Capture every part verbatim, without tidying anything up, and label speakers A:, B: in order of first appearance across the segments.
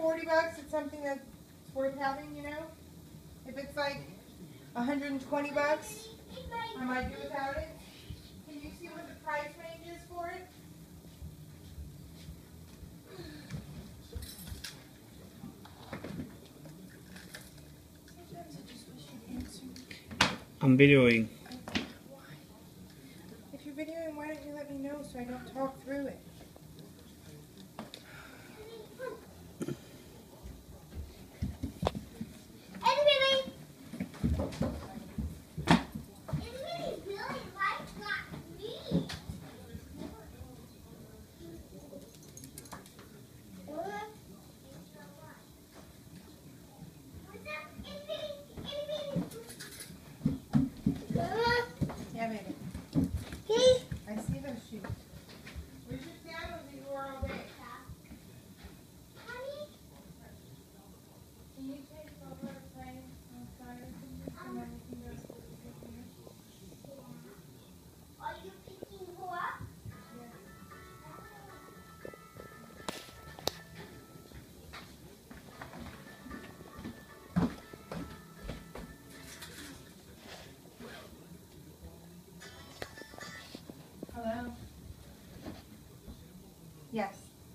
A: forty bucks, it's something that's worth having, you know? If it's like one hundred twenty bucks, I might do without it. Can you see what the price range is for it?
B: I'm videoing.
A: If you're videoing, why don't you let me know so I don't talk through it? Yeah, baby. I see those shoes. Where's your sandals that you wore all day? Can you take over and play outside or something so then we can go to the picnic?
C: Are you picking her up?
A: Yes. Hello? Yes.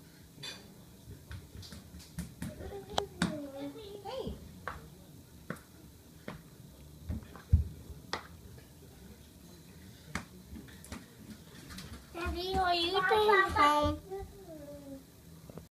A: Hey.
C: Daddy, are you going home?